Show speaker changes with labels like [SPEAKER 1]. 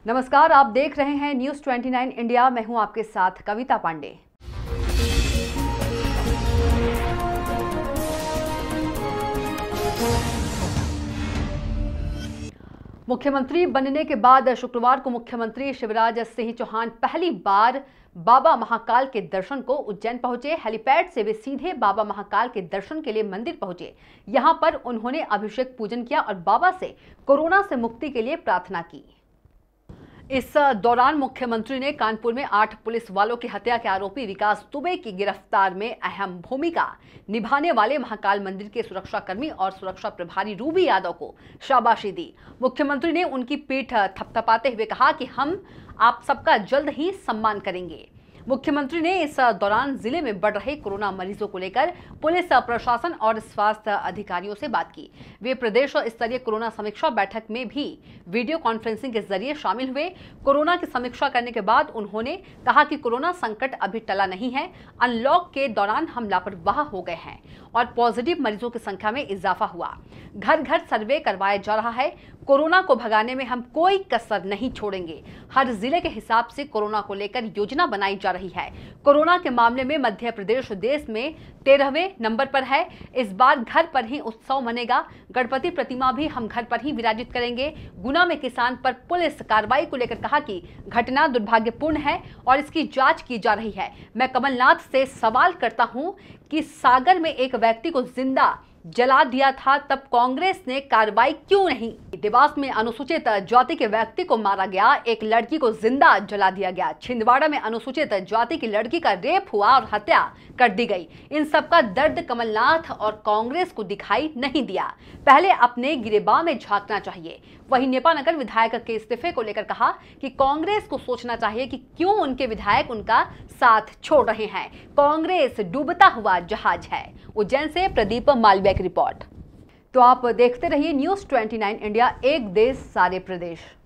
[SPEAKER 1] नमस्कार, आप देख रहे हैं न्यूज़ 29 इंडिया। मैं हूं आपके साथ कविता पांडे। मुख्यमंत्री बनने के बाद शुक्रवार को मुख्यमंत्री शिवराज सिंह चौहान पहली बार बाबा महाकाल के दर्शन को उज्जैन पहुंचे। हेलीपैड से वे सीधे बाबा महाकाल के दर्शन के लिए मंदिर पहुंचे। यहां पर उन्होंने अभिषेक पूजन किया और बाबा से कोरोना से मुक्ति के लिए प्रार्थना की। इस दौरान मुख्यमंत्री ने कानपुर में 8 पुलिस वालों की हत्या के आरोपी विकास दुबे की गिरफ्तार में अहम भूमिका निभाने वाले महाकाल मंदिर के सुरक्षाकर्मी और सुरक्षा प्रभारी रूबी यादव को शाबाशी दी। मुख्यमंत्री ने उनकी पीठ थपथपाते हुए कहा कि हम आप सबका जल्द ही सम्मान करेंगे। मुख्यमंत्री ने इस दौरान जिले में बढ़ रहे कोरोना मरीजों को लेकर पुलिस प्रशासन और स्वास्थ्य अधिकारियों से बात की। वे प्रदेश स्तरीय कोरोना समीक्षा बैठक में भी वीडियो कॉन्फ्रेंसिंग के जरिए शामिल हुए। कोरोना की समीक्षा करने के बाद उन्होंने कहा कि कोरोना संकट अभी टला नहीं है। अनलॉक के दौरान हम लापरवाह हो गए हैं और पॉजिटिव मरीजों की संख्या में इजाफा हुआ। घर घर सर्वे करवाया जा रहा है। कोरोना को भगाने में हम कोई कसर नहीं छोड़ेंगे। हर जिले के हिसाब से कोरोना को लेकर योजना बनाई जा रही है। कोरोना के मामले में मध्य प्रदेश देश में 13वें नंबर पर है। इस बार घर पर ही उत्सव मनेगा। गणपति प्रतिमा भी हम घर पर ही विराजित करेंगे। गुना में किसान पर पुलिस कार्रवाई को लेकर कहा कि घटना दुर्भाग्यपूर्ण है और इसकी जांच की जा रही है। मैं कमलनाथ से सवाल करता हूं कि सागर में एक व्यक्ति को जिंदा जला दिया था, तब कांग्रेस ने कार्रवाई क्यों नहीं? देवास में अनुसूचित जाति के व्यक्ति को मारा गया, एक लड़की को जिंदा जला दिया गया। छिंदवाड़ा में अनुसूचित जाति की लड़की का रेप हुआ और हत्या कर दी गई। इन सब का दर्द कमलनाथ और कांग्रेस को दिखाई नहीं दिया। पहले अपने गिरेबान में झांकना चाहिए। वहीं नेपानगर विधायक के इस्तीफे को लेकर कहा कि कांग्रेस को सोचना चाहिए कि क्यों उनके विधायक उनका साथ छोड़ रहे हैं। कांग्रेस डूबता हुआ जहाज है। उज्जैन से प्रदीप मालवीय की रिपोर्ट। तो आप देखते रहिए न्यूज़ 29 इंडिया, एक देश सारे प्रदेश।